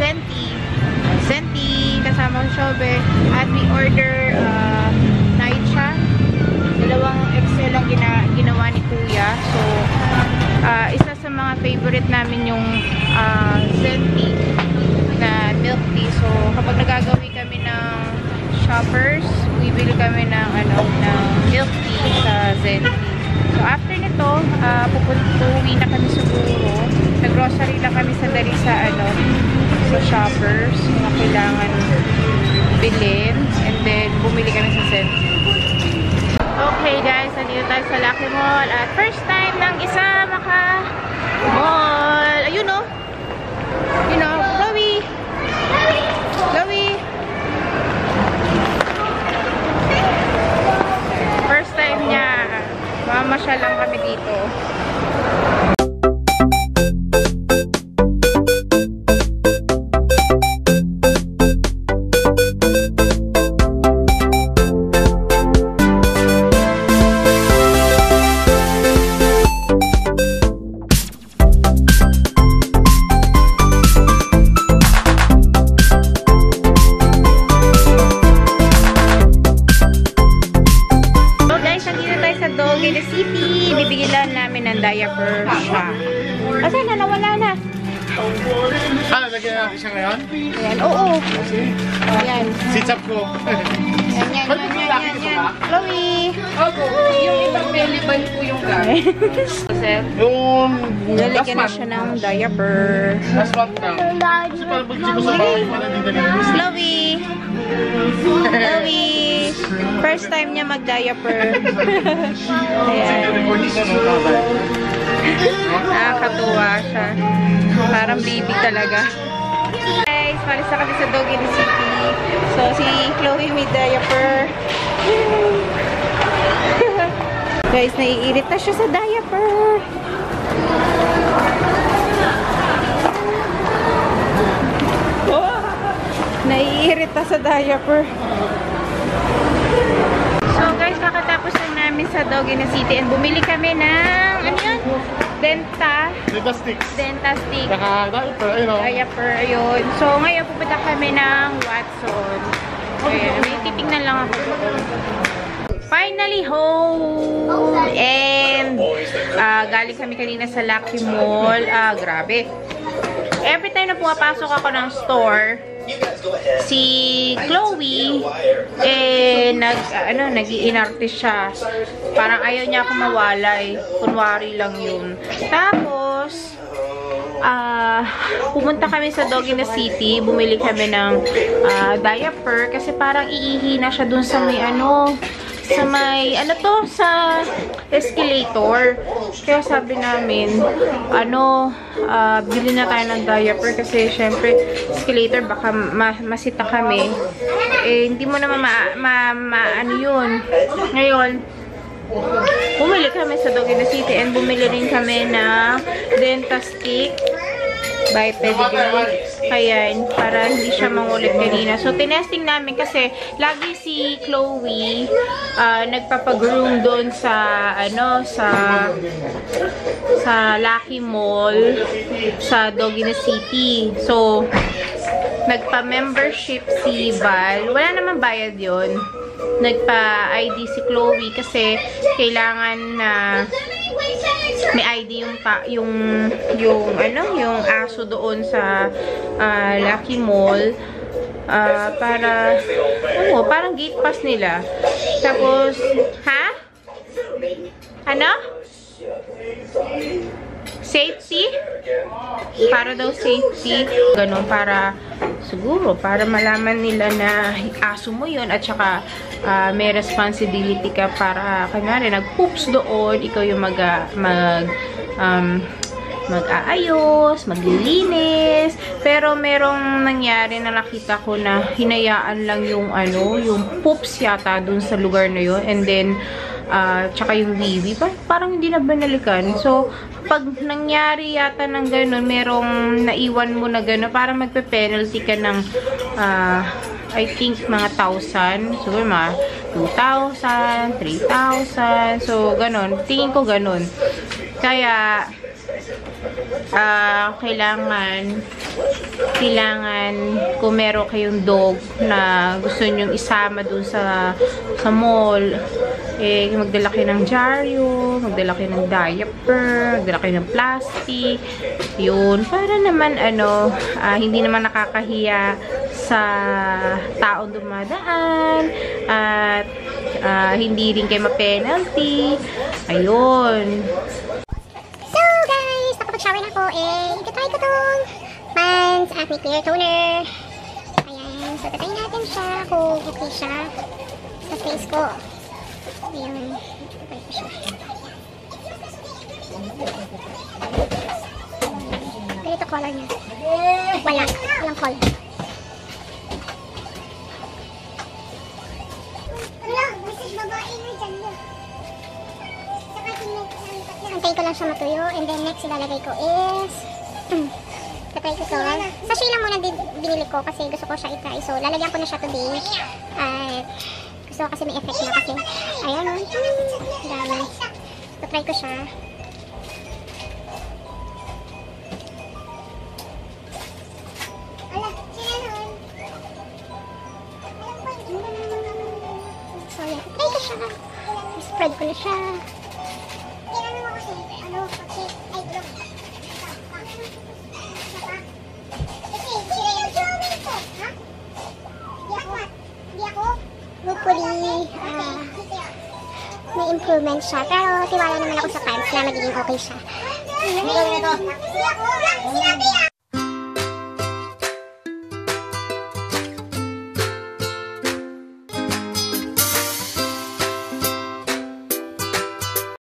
Senti, kasama ng Shobe. At we order Naicha. Dalawang XL ang ginawa ni Kuya. So, isa sa mga favorite namin yung Senti na milk tea. So, kapag nagagawi kami ng shoppers, bibili kami ng milk tea sa Senti. So, after nito, uwi na kami siguro. Nag-grocery lang kami sandali sa shoppers. Mga kailangan bilhin. And then, bumili kami sa Senti. Okay guys, nandito tayo sa Lucky Mall. At first time ng isa maka-mall. Ayun o. Chloe. First time niya. Mamasyal lang kami dito. City, bibigilan namin ng diaper siya. Asan na? Nawala na. Lagyan natin siya ngayon? Ayan, oo. Ayan. Sitsap ko. Yan. Chloe. Yung ibang relevant po yung guy. Yung lalagyan na siya ng diaper. last month na. Kasi parang bunso ko sa bahay, parang hindi na nilinis. Chloe. First time niya mag-diaper. Ayan. Nakakatuwa siya. Parang baby talaga. Guys, malis na kami sa Doggy City. So, si Chloe may diaper. Guys, naiirit na siya sa diaper. Naiirit na sa diaper. So, guys, kakatapos lang namin sa Doggy City and bumili kami ng, ano yun? Denta stick. Diaper, ayun. So, ngayon pupunta kami ng Watson. Ayun, may titignan lang ako doon. Finally home! And, galing kami kanina sa Lucky Mall. Grabe. Every time na pumapasok ako ng store, si Chloe, nag-iinarte siya. Parang ayaw niya ako mawalay. Kunwari lang yun. Tapos, pumunta kami sa Doggy City. Bumili kami ng diaper. Kasi parang iihi na siya dun sa may sa escalator. Kaya sabi namin, bili na tayo ng diaper kasi syempre, escalator, baka masita kami. Hindi mo naman yun. Ngayon, bumili kami sa Doggy City and bumili rin kami na Denta stick by Pedigree. Ayan, para hindi siya mangulit kanina. So, tinesting namin kasi lagi si Chloe nagpapagroom doon sa Lucky Mall sa Doggy City. So, nagpa-membership si Val. Wala naman bayad yon. Nagpa-ID si Chloe kasi kailangan na may ID yung aso doon sa Lucky Mall parang gate pass nila. Tapos, safety? Para daw safety. Ganon, para siguro, para malaman nila na aso mo yun at saka may responsibility ka para, kanari, nag-poops doon, ikaw yung mag-aayos, maglilinis. Pero merong nangyari na nakita ko na hinayaan lang yung poops yata dun sa lugar na yun. And then, tsaka yung wiwi, parang hindi na binalikan. So, pag nangyari yata ng gano'n, merong naiwan mo na gano'n, parang magpe-penalty ka ng, I think, mga 1,000. So, mga 2,000, 3,000. So, gano'n. Tingin ko gano'n. Kaya, kailangan kung meron kayong dog na gusto nyong isama dun sa mall, eh, magdala kayo ng dyaryo, magdala kayo ng diaper, magdala kayo ng plastic, yun, para naman, hindi naman nakakahiya sa taong dumadaan, at hindi rin kayo ma-penalty, ayun. So guys, nakapag-shower na ako i-try ko tong Pants Acne Clear Toner. Ayan, so tatry natin siya kung okay siya sa face ko. Ayan, tatry ko siya. Ganito color niya. Walang color. Antayin ko lang siya matuyo, and then next ilalagay ko is tatry ko to. Sachet lang muna binili ko kasi gusto ko siya i-try. So lalagyan ko na siya today. At gusto ko kasi may effect na kasi ayan o. Dami. Tatry ko siya. So yan, tatry ko siya. Spread ko na siya. Hopefully, may improvement siya. Pero tiwala naman ako sa pants na magiging okay siya.